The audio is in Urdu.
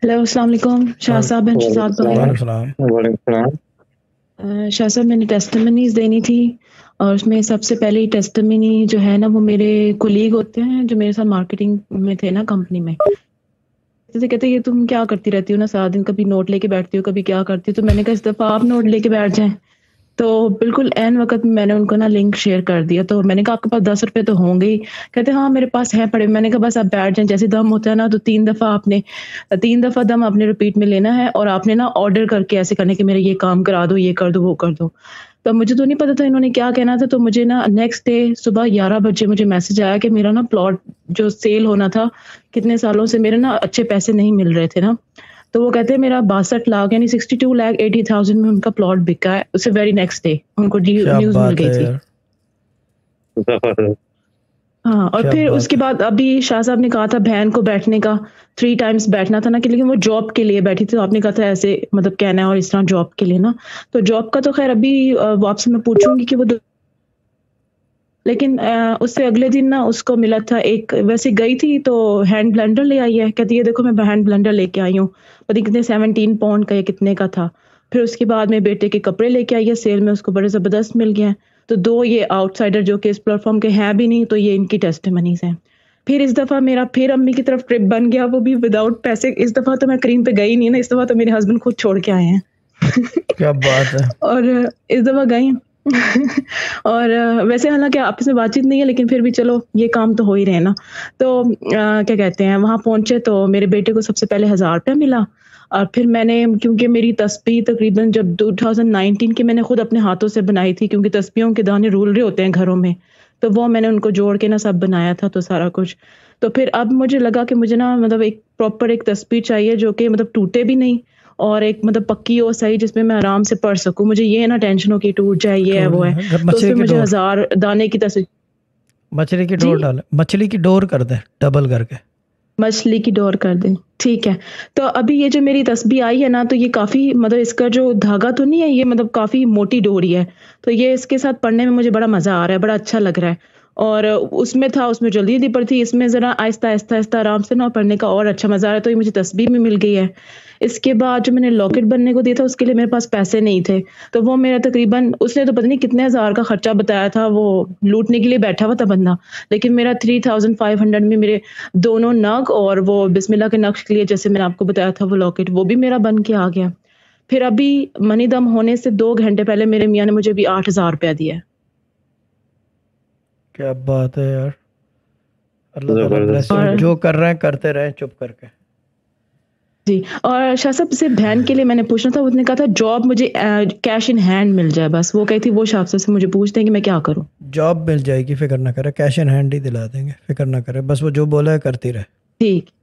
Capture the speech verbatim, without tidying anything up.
ہیلو السلام علیکم شاہ صاحب بن شہزاد بھائی. وعلیکم السلام. وعلیکم السلام. شاہ صاحب میں نے ٹیسٹمنیز دینی تھی اور اس میں سب سے پہلی ٹیسٹمنی جو ہے نا وہ میرے کولیگ ہوتے ہیں جو میرے ساتھ مارکیٹنگ میں تھے نا کمپنی میں. جیسے کہتے ہیں یہ تم کیا کرتی رہتی ہو نا سارا دن, کبھی نوٹ لے کے بیٹھتی ہو کبھی کیا کرتی ہو. تو میں نے کہا اس دفعہ آپ نوٹ لے کے بیٹھ جائیں. تو بالکل عین وقت میں نے ان کو نا لنک شیئر کر دیا. تو میں نے کہا آپ کے پاس دس روپے تو ہوں گے ہی. کہتے ہاں میرے پاس ہے پڑے. میں نے کہا بس آپ بیٹھ جائیں, جیسے دم ہوتا ہے نا تو تین دفعہ آپ نے تین دفعہ دم آپ نے ریپیٹ میں لینا ہے اور آپ نے نا آرڈر کر کے ایسے کرنے کہ میرے یہ کام کرا دو, یہ کر دو, وہ کر دو. تو مجھے تو نہیں پتا تھا انہوں نے کیا کہنا تھا. تو مجھے نا نیکسٹ ڈے صبح گیارہ بجے مجھے میسج آیا کہ میرا نا پلاٹ جو سیل ہونا تھا کتنے سالوں سے میرے نا اچھے پیسے نہیں مل رہے تھے نا. تو وہ کہتے ہیں میرا باسٹھ لاکھ یعنی sixty two lakh eighty thousand میں ان کا پلاٹ بکا ہے. اس سے ویری نیکسٹ ڈے ان کو کیا نیوز مل بات گئی ہے تھی. یار, ہاں اور کیا پھر اس بات کے ہے. بعد ابھی شاہ صاحب نے کہا تھا بہن کو بیٹھنے کا تھری ٹائمز بیٹھنا تھا نا کہ لیکن وہ جاب کے لیے بیٹھی تھی. تو آپ نے کہا تھا ایسے مطلب کہنا ہے اور اس طرح جاب کے لیے نا. تو جاب کا تو خیر ابھی وہ آپ سے میں پوچھوں گی کہ وہ لیکن اس سے اگلے دن نا اس کو ملا تھا ایک ویسے گئی تھی تو ہینڈ بلینڈر لے آئی ہے. کہتی ہے دیکھو میں ہینڈ بلینڈر لے کے آئی ہوں, پتہ کتنے سیونٹین پاؤنڈ کا یا کتنے کا تھا. پھر اس کے بعد میں بیٹے کے کپڑے لے کے آئی ہے سیل میں, اس کو بڑے زبردست مل گئے ہیں. تو دو یہ آؤٹ سائڈر جو کہ اس پلیٹ فارم کے ہیں بھی نہیں, تو یہ ان کی ٹیسٹمنیز ہیں. پھر اس دفعہ میرا پھر امی کی طرف ٹرپ بن گیا, وہ بھی وداؤٹ پیسے. اس دفعہ تو میں کریم پہ گئی نہیں نا, اس دفعہ تو میرے ہسبینڈ خود چھوڑ کے آئے ہیں. کیا بات ہے. اور اس دفعہ گئی اور ویسے حالانکہ آپ سے بات چیت نہیں ہے لیکن پھر بھی چلو یہ کام تو ہو ہی رہے نا. تو کیا کہتے ہیں وہاں پہنچے تو میرے بیٹے کو سب سے پہلے ہزار روپیہ ملا. اور پھر میں نے کیونکہ میری تسبیح تقریباً جب دو ہزار نائنٹین کی میں نے خود اپنے ہاتھوں سے بنائی تھی, کیونکہ تسبیحوں کے دانے رول رہے ہوتے ہیں گھروں میں, تو وہ میں نے ان کو جوڑ کے نا سب بنایا تھا تو سارا کچھ. تو پھر اب مجھے لگا کہ مجھے نا مطلب ایک پراپر ایک تسبیح چاہیے جو کہ مطلب ٹوٹے بھی نہیں اور ایک مطلب پکی ہو صحیح, جس میں میں آرام سے پڑھ سکوں. مجھے یہ نا ٹینشن ہو کہ ٹوٹ جائے یہ ہے ٹوٹ وہ ہے. جائے. تو اس مچھلی پہ کی مجھے ڈور ہزار دانے کی تصویر مچھلی کی جی ڈور ڈالے, مچھلی کی ڈور کر دیں ڈبل کر کے. مچھلی کی ڈور کر دیں ٹھیک ہے. تو ابھی یہ جو میری تسبیح آئی ہے نا تو یہ کافی مطلب اس کا جو دھاگا تو نہیں ہے, یہ مطلب کافی موٹی ڈوری ہے. تو یہ اس کے ساتھ پڑھنے میں مجھے بڑا مزہ آ رہا ہے, بڑا اچھا لگ رہا ہے. اور اس میں تھا اس میں جلدی جلدی پڑھی تھی, اس میں ذرا آہستہ آہستہ آہستہ آرام سے نہ پڑھنے کا اور اچھا مزہ آ رہا ہے. تو یہ مجھے تسبیح میں مل گئی ہے. اس کے بعد جو میں نے لاکٹ بننے کو دیا تھا اس کے لیے میرے پاس پیسے نہیں تھے, تو وہ میرا تقریباً اس نے تو پتہ نہیں کتنے ہزار کا خرچہ بتایا تھا, وہ لوٹنے کے لیے بیٹھا ہوا تھا بندہ. لیکن میرا تھری تھاؤزینڈ فائیو ہنڈریڈ میں میرے دونوں نگ اور وہ بسم اللہ کے نقش کے لیے جیسے میں نے آپ کو بتایا تھا وہ لاکٹ وہ بھی میرا بن کے آ گیا. پھر ابھی منی دم ہونے سے دو گھنٹے پہلے میرے میاں نے مجھے بھی آٹھ ہزار روپیہ دیا. کیا بات ہے یار, اللہ تعالیٰ بلیس یو. جو کر رہے ہیں کرتے رہیں چپ کر کے. جی. اور شاہ صاحب سے بہن کے لیے میں نے پوچھنا تھا, اس نے کہا تھا جاب مجھے کیش ان ہینڈ مل جائے بس. وہ کہی تھی وہ شاہ صاحب سے مجھے پوچھتے ہیں کہ میں کیا کروں. جاب مل جائے گی, فکر نہ کرے, کیش ان ہینڈ ہی دلا دیں گے, فکر نہ کرے, بس وہ جو بولا ہے کرتی رہے. ٹھیک